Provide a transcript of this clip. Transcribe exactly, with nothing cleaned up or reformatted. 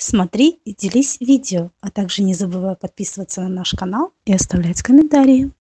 Смотри и делись видео, а также не забывай подписываться на наш канал и оставлять комментарии.